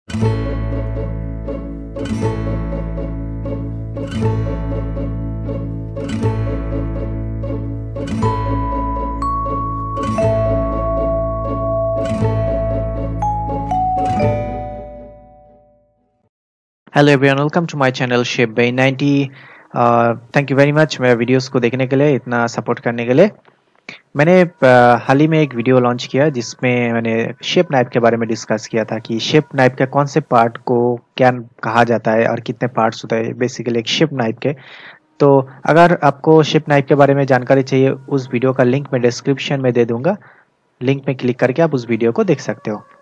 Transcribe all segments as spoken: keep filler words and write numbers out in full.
Hello everyone, welcome to my channel shape by ninety. Thank you very much मेरे videos को देखने के लिए, इतना सपोर्ट करने के लिए। मैंने uh, हाल ही में एक वीडियो लॉन्च किया जिसमें मैंने शेप नाइफ के बारे में डिस्कस किया था कि शेप नाइफ के कौन से पार्ट को क्या कहा जाता है और कितने पार्ट्स होते हैं बेसिकली एक शेप नाइफ के। तो अगर आपको शेप नाइफ के बारे में जानकारी चाहिए, उस वीडियो का लिंक मैं डिस्क्रिप्शन में दे दूंगा। लिंक में क्लिक करके आप उस वीडियो को देख सकते हो।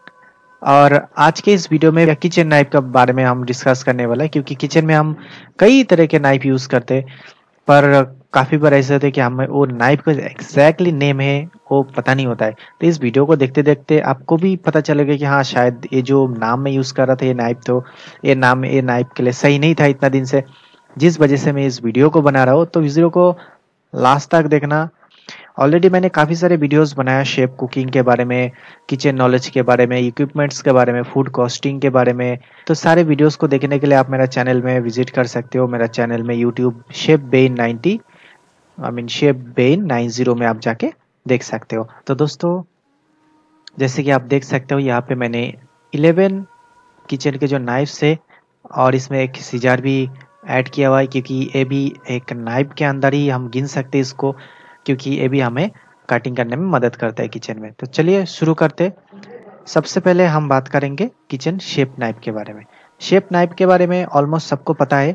और आज के इस वीडियो में किचन नाइफ के बारे में हम डिस्कस करने वाला है, क्योंकि किचन में हम कई तरह के नाइफ यूज करते हैं, पर काफी बार ऐसे होते हैं कि हमें वो नाइफ का एग्जैक्टली नेम है वो पता नहीं होता है। तो इस वीडियो को देखते देखते आपको भी पता चलेगा कि हाँ, शायद ये जो नाम मैं यूज कर रहा था ये नाइफ, तो ये नाम ये नाइफ के लिए सही नहीं था इतना दिन से, जिस वजह से मैं इस वीडियो को बना रहा हूँ। तो वीडियो को लास्ट तक देखना। ऑलरेडी मैंने काफ़ी सारे वीडियोस बनाया शेफ कुकिंग के बारे में, किचन नॉलेज के बारे में, इक्विपमेंट्स के बारे में, फूड कॉस्टिंग के बारे में। तो सारे वीडियोस को देखने के लिए आप मेरा चैनल में विजिट कर सकते हो। मेरा चैनल में YouTube chef Ben ninety I mean chef Ben ninety में आप जाके देख सकते हो। तो दोस्तों, जैसे कि आप देख सकते हो यहाँ पे मैंने इलेवन किचन के जो नाइफ्स है और इसमें एक सीजर भी ऐड किया हुआ है, क्योंकि ये भी एक नाइफ के अंदर ही हम गिन सकते हैं इसको, क्योंकि ये भी हमें कटिंग करने में मदद करता है किचन में। तो चलिए शुरू करते। सबसे पहले हम बात करेंगे किचन शेप नाइफ के बारे में। शेप नाइफ के बारे में ऑलमोस्ट सबको पता है,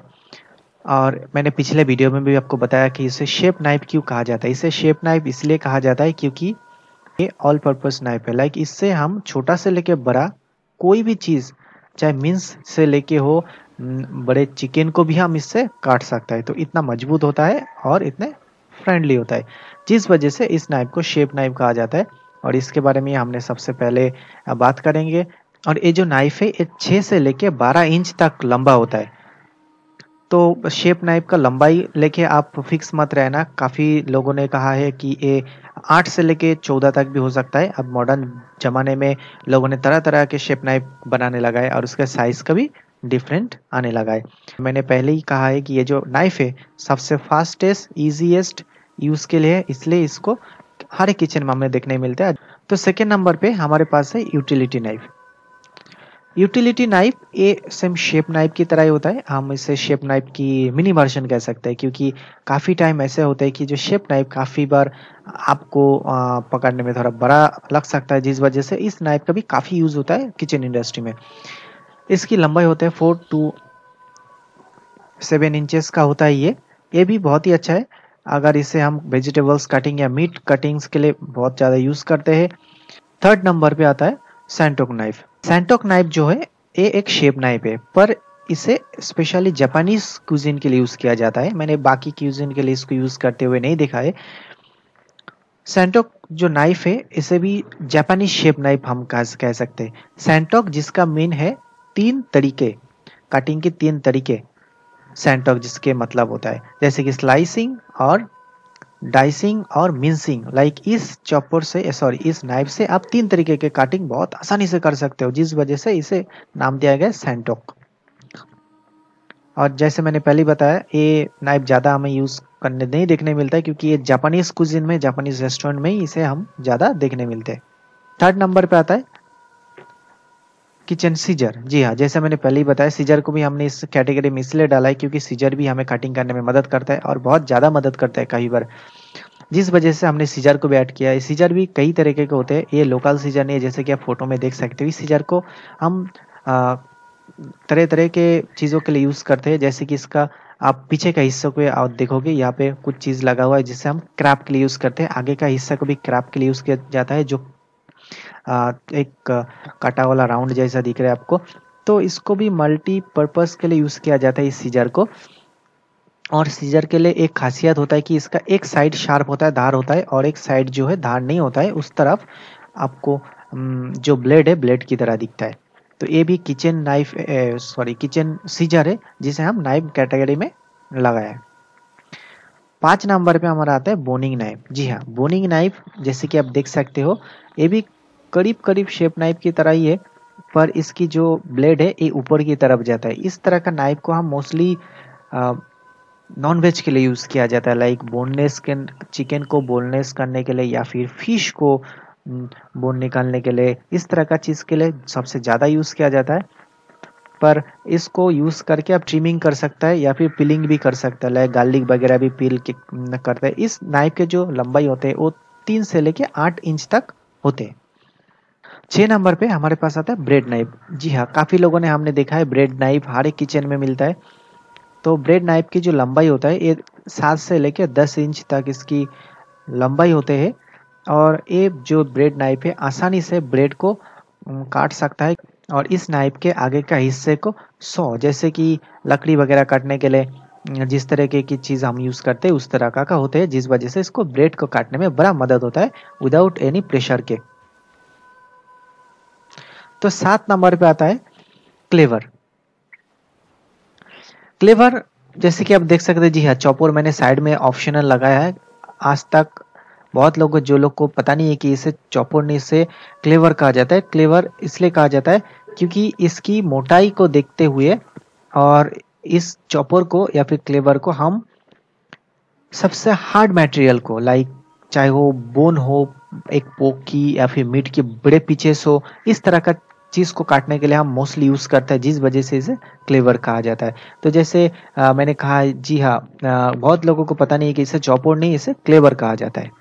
और मैंने पिछले वीडियो में भी आपको बताया कि इसे शेप नाइफ क्यों कहा जाता है। इसे शेप नाइफ इसलिए कहा जाता है क्योंकि ये ऑल पर्पस नाइफ है। लाइक इससे हम छोटा से लेके बड़ा कोई भी चीज़, चाहे मिन्स से लेके हो बड़े चिकन को भी हम इससे काट सकता है। तो इतना मजबूत होता है और इतने फ्रेंडली होता है, जिस वजह से इस नाइफ को शेप नाइफ कहा जाता है। और इसके बारे में हमने सबसे पहले बात करेंगे। और ये जो नाइफ है ये छः से लेके बारह इंच तक लंबा होता है। तो शेप नाइफ का लंबाई लेके आप फिक्स मत रहना। काफ़ी लोगों ने कहा है कि ये आठ से लेके चौदह तक भी हो सकता है। अब मॉडर्न ज़माने में लोगों ने तरह तरह के शेप नाइफ बनाने लगा है और उसका साइज़ का भी डिफरेंट आने लगा है। मैंने पहले ही कहा है कि ये जो नाइफ है सबसे फास्टेस्ट ईजीएस्ट यूज़ के लिए है, इसलिए इसको हर एक किचन में हमें देखने मिलता है। तो सेकेंड नंबर पे हमारे पास है यूटिलिटी नाइफ। यूटिलिटी नाइफ ये सेम शेप नाइफ की तरह ही होता है। हम इसे शेप नाइफ की मिनी वर्जन कह सकते हैं, क्योंकि काफ़ी टाइम ऐसे होता है कि जो शेप नाइफ काफ़ी बार आपको आ, पकड़ने में थोड़ा बड़ा लग सकता है, जिस वजह से इस नाइफ का भी काफ़ी यूज़ होता है किचन इंडस्ट्री में। इसकी लंबाई होता है फोर टू सेवन इंचेस का होता है। ये ये भी बहुत ही अच्छा है अगर इसे हम वेजिटेबल्स कटिंग या मीट कटिंग्स के लिए बहुत ज़्यादा यूज़ करते हैं। थर्ड नंबर पे आता है सैंटोक नाइफ। सैंटोक नाइफ जो है ये एक शेप नाइफ है, पर इसे स्पेशली जापानीज क्यूजिन के लिए यूज़ किया जाता है। मैंने बाकी क्यूजिन के लिए इसको यूज़ करते हुए नहीं देखा है। सैंटोक जो नाइफ है इसे भी जापानीज शेप नाइफ हम कह सकते हैं। सैंटोक जिसका मीन है तीन तरीके, कटिंग के तीन तरीके। सैंटोक जिसके मतलब होता है जैसे कि स्लाइसिंग और डाइसिंग और मिंसिंग। लाइक इस चॉपर से सॉरी इस नाइफ से आप तीन तरीके के कटिंग बहुत आसानी से कर सकते हो, जिस वजह से इसे नाम दिया गया सैंटोक। और जैसे मैंने पहले ही बताया, ये नाइफ ज़्यादा हमें यूज़ करने नहीं देखने मिलता है, क्योंकि ये जापानीज कुजिन में, जापानीज रेस्टोरेंट में ही इसे हम ज़्यादा देखने मिलते हैं। थर्ड नंबर पे आता है किचन सीजर। जी हाँ, जैसे मैंने पहले ही बताया, सीजर को भी हमने इस कैटेगरी में इसलिए डाला है क्योंकि सीजर भी हमें कटिंग करने में मदद करता है और बहुत ज़्यादा मदद करता है कई बार, जिस वजह से हमने सीजर को भी ऐड किया है। सीजर भी कई तरीके के होते हैं, ये लोकल सीजर नहीं है जैसे कि आप फोटो में देख सकते हो। इस सीजर को हम आ, तरह तरह के चीज़ों के लिए यूज़ करते हैं, जैसे कि इसका आप पीछे का हिस्सा को आप देखोगे यहाँ पे कुछ चीज़ लगा हुआ है जिसे हम क्रैप के लिए यूज़ करते हैं। आगे का हिस्सा को भी क्रैप के लिए यूज़ किया जाता है, जो आ, एक काटा वाला राउंड जैसा दिख रहा है आपको। तो इसको भी मल्टीपर्पज़ के लिए यूज़ किया जाता है इस सीजर को। और सीजर के लिए एक खासियत होता है कि इसका एक साइड शार्प होता है, धार होता है, और एक साइड जो है धार नहीं होता है। उस तरफ आपको जो ब्लेड है ब्लेड की तरह दिखता है। तो ये भी kitchen knife sorry kitchen scissor है जिसे हम नाइफ कैटेगरी में लगाया है। पाँच नंबर पे हमारा आता है बोनिंग नाइफ। जी हाँ, बोनिंग नाइफ जैसे कि आप देख सकते हो, ये भी करीब करीब शेप नाइफ की तरह ही है। पर इसकी जो ब्लेड है ये ऊपर की तरफ जाता है। इस तरह का नाइफ को हम मोस्टली नॉन वेज के लिए यूज़ किया जाता है, लाइक बोनलेस के चिकन को बोनलेस करने के लिए या फिर फिश को बोन निकालने के लिए, इस तरह का चीज़ के लिए सबसे ज़्यादा यूज़ किया जाता है। पर इसको यूज़ करके आप ट्रिमिंग कर सकता है या फिर पिलिंग भी कर सकता है, लाइक गार्लिक वगैरह भी पील के करते हैं। इस नाइफ के जो लंबाई होते हैं वो तीन से लेके आठ इंच तक होते हैं। छः नंबर पे हमारे पास आता है ब्रेड नाइफ। जी हाँ, काफ़ी लोगों ने हमने देखा है ब्रेड नाइफ हर एक किचन में मिलता है। तो ब्रेड नाइफ की जो लंबाई होता है ये सात से लेके दस इंच तक इसकी लंबाई होते हैं और ये जो ब्रेड नाइफ है आसानी से ब्रेड को काट सकता है। और इस नाइफ के आगे का हिस्से को सॉ, जैसे कि लकड़ी वगैरह काटने के लिए जिस तरह की चीज़ हम यूज़ करते हैं उस तरह का का होते हैं, जिस वजह से इसको ब्रेड को काटने में बड़ा मदद होता है विदाउट एनी प्रेशर के। तो सात नंबर पे आता है क्लेवर। क्लेवर जैसे कि आप देख सकते हैं, जी हाँ, चॉपर मैंने साइड में ऑप्शनल लगाया है। आज तक बहुत लोगों जो लोग को पता नहीं है कि इसे चॉपर नहीं, इसे क्लेवर कहा जाता है। क्लेवर इसलिए कहा जाता है क्योंकि इसकी मोटाई को देखते हुए और इस चॉपर को या फिर क्लेवर को हम सबसे हार्ड मटेरियल को, लाइक चाहे वो बोन हो, एक पोक की या फिर मीट के बड़े पीसेस हो, इस तरह का चीज को काटने के लिए हम मोस्टली यूज करते हैं, जिस वजह से इसे क्लेवर कहा जाता है। तो जैसे आ, मैंने कहा, जी हाँ, आ, बहुत लोगों को पता नहीं है कि इसे चॉपर नहीं, इसे क्लेवर कहा जाता है।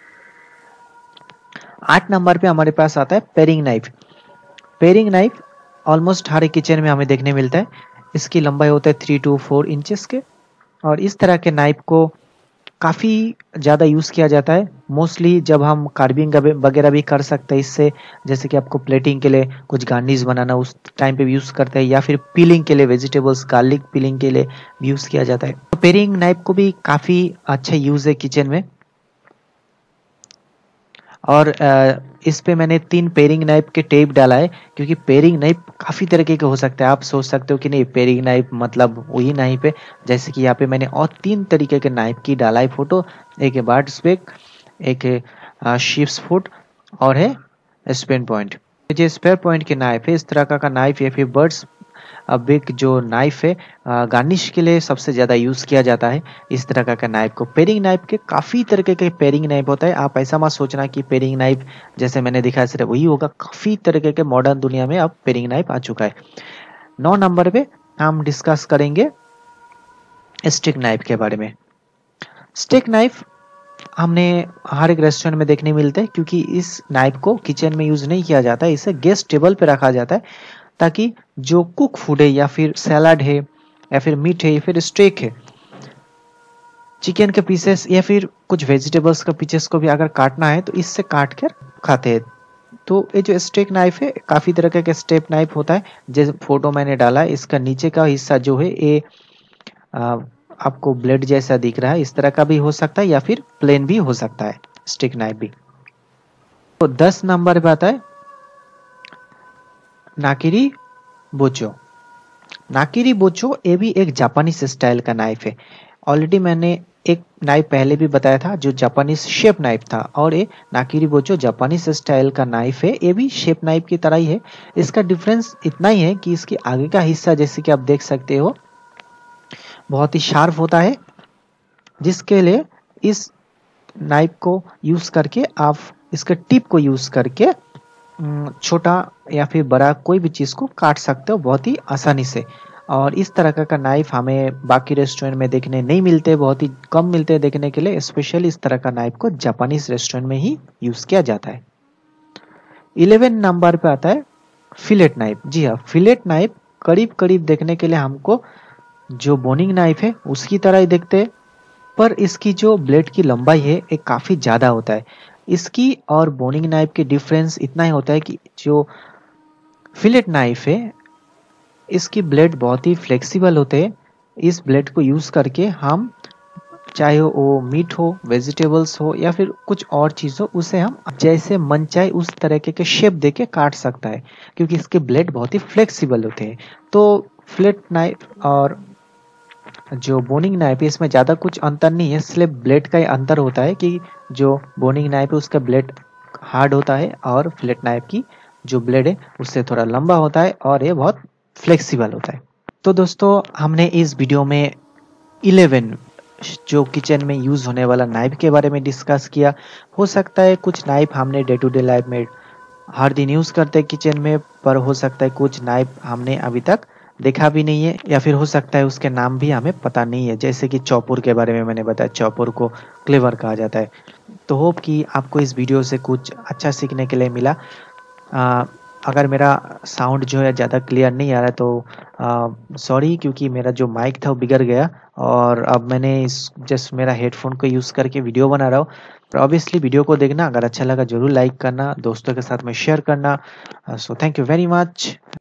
आठ नंबर पे हमारे पास आता है paring knife. Paring knife almost हर एक किचन में हमें देखने मिलता है। इसकी लंबाई होता है थ्री टू फोर इंचेस के और इस तरह के नाइफ को काफ़ी ज़्यादा यूज़ किया जाता है। मोस्टली जब हम कार्विंग वगैरह भी कर सकते हैं इससे, जैसे कि आपको प्लेटिंग के लिए कुछ गार्निश बनाना उस टाइम पे भी यूज़ करते हैं, या फिर पीलिंग के लिए वेजिटेबल्स गार्लिक पीलिंग के लिए भी यूज़ किया जाता है। तो पेरिंग नाइफ को भी काफ़ी अच्छा यूज़ है किचन में। और इस पे मैंने तीन पेरिंग नाइफ के टेप डाला है क्योंकि पेरिंग नाइफ काफ़ी तरीके के हो सकते हैं। आप सोच सकते हो कि नहीं पेरिंग नाइफ मतलब वही नाइफ है, जैसे कि यहाँ पे मैंने और तीन तरीके के नाइफ की डाला है फोटो। एक है बर्ड स्पेक, एक है शिप्स फुट और है स्पेन पॉइंट। जो स्पेयर पॉइंट के नाइफ है, इस तरह का, का नाइफ या फिर बर्ड्स बिग जो नाइफ है गार्निश के लिए सबसे ज़्यादा यूज़ किया जाता है इस तरह का, का नाइफ को। पेरिंग नाइफ के काफ़ी तरीके के पेरिंग नाइफ होता है। आप ऐसा मत सोचना कि पेरिंग नाइफ जैसे मैंने दिखाया सिर्फ वही होगा, काफ़ी तरीके के मॉडर्न दुनिया में अब पेरिंग नाइफ आ चुका है। नौ नंबर पे हम डिस्कस करेंगे स्टिक नाइफ के बारे में। स्टिक नाइफ हमने हर एक रेस्टोरेंट में देखने मिलते हैं क्योंकि इस नाइफ को किचन में यूज़ नहीं किया जाता है, इसे गैस टेबल पे रखा जाता है ताकि जो कुक फूड है या फिर सैलाड है या फिर मीट है या फिर स्टेक है, चिकन के पीसेस या फिर कुछ वेजिटेबल्स का पीसेस को भी अगर काटना है तो इससे काट कर खाते हैं। तो ये जो स्टेक नाइफ है काफ़ी तरह का स्टेप नाइफ होता है, जैसे फोटो मैंने डाला है। इसका नीचे का हिस्सा जो है ये आपको ब्लेड जैसा दिख रहा है, इस तरह का भी हो सकता है या फिर प्लेन भी हो सकता है स्टिक नाइफ भी। तो दस नंबर पे आता है नाकिरी बोचो। नाकिरी बोचो ये भी एक जापानीज स्टाइल का नाइफ है। ऑलरेडी मैंने एक नाइफ पहले भी बताया था जो जापानीज शेप नाइफ था, और ये नाकिरी बोचो जापानीज स्टाइल का नाइफ है। ये भी शेप नाइफ की तरह ही है। इसका डिफरेंस इतना ही है कि इसके आगे का हिस्सा जैसे कि आप देख सकते हो बहुत ही शार्प होता है, जिसके लिए इस नाइफ को यूज करके आप इसके टिप को यूज करके छोटा या फिर बड़ा कोई भी चीज़ को काट सकते हो बहुत ही आसानी से। और इस तरह का, का नाइफ हमें बाकी रेस्टोरेंट में देखने नहीं मिलते, बहुत ही कम मिलते हैं देखने के लिए। स्पेशली इस तरह का नाइफ को जापानीज रेस्टोरेंट में ही यूज़ किया जाता है। इलेवन नंबर पे आता है फिलेट नाइफ। जी हाँ, फिलेट नाइफ करीब करीब देखने के लिए हमको जो बोनिंग नाइफ है उसकी तरह ही दिखते हैं, पर इसकी जो ब्लेड की लंबाई है एक काफ़ी ज़्यादा होता है। इसकी और बोनिंग नाइफ के डिफरेंस इतना ही होता है कि जो फिलेट नाइफ है इसकी ब्लेड बहुत ही फ्लेक्सिबल होते हैं। इस ब्लेड को यूज़ करके हम चाहे वो मीट हो, वेजिटेबल्स हो या फिर कुछ और चीज़ हो, उसे हम जैसे मन चाहे उस तरह के शेप देके काट सकता है क्योंकि इसके ब्लेड बहुत ही फ्लेक्सिबल होते हैं। तो फिलेट नाइफ और जो बोनिंग नाइफ है इसमें ज़्यादा कुछ अंतर नहीं है, सिर्फ ब्लेड का ही अंतर होता है कि जो बोनिंग नाइफ है उसका ब्लेड हार्ड होता है और फिलेट नाइफ की जो ब्लेड है उससे थोड़ा लंबा होता है और ये बहुत फ्लेक्सिबल होता है। तो दोस्तों हमने इस वीडियो में इलेवन जो किचन में यूज़ होने वाला नाइफ के बारे में डिस्कस किया। हो सकता है कुछ नाइफ हमने डे टू डे लाइफ में हर दिन यूज़ करते हैं किचन में, पर हो सकता है कुछ नाइफ हमने अभी तक देखा भी नहीं है, या फिर हो सकता है उसके नाम भी हमें पता नहीं है। जैसे कि चॉपर के बारे में मैंने बताया, चॉपर को क्लेवर कहा जाता है। तो होप कि आपको इस वीडियो से कुछ अच्छा सीखने के लिए मिला। आ, अगर मेरा साउंड जो है ज़्यादा क्लियर नहीं आ रहा है तो सॉरी, क्योंकि मेरा जो माइक था वो बिगड़ गया और अब मैंने इस जस्ट मेरा हेडफोन को यूज़ करके वीडियो बना रहा हूँ। पर ऑब्वियसली वीडियो को देखना, अगर अच्छा लगा ज़रूर लाइक करना, दोस्तों के साथ में शेयर करना। So thank you very much.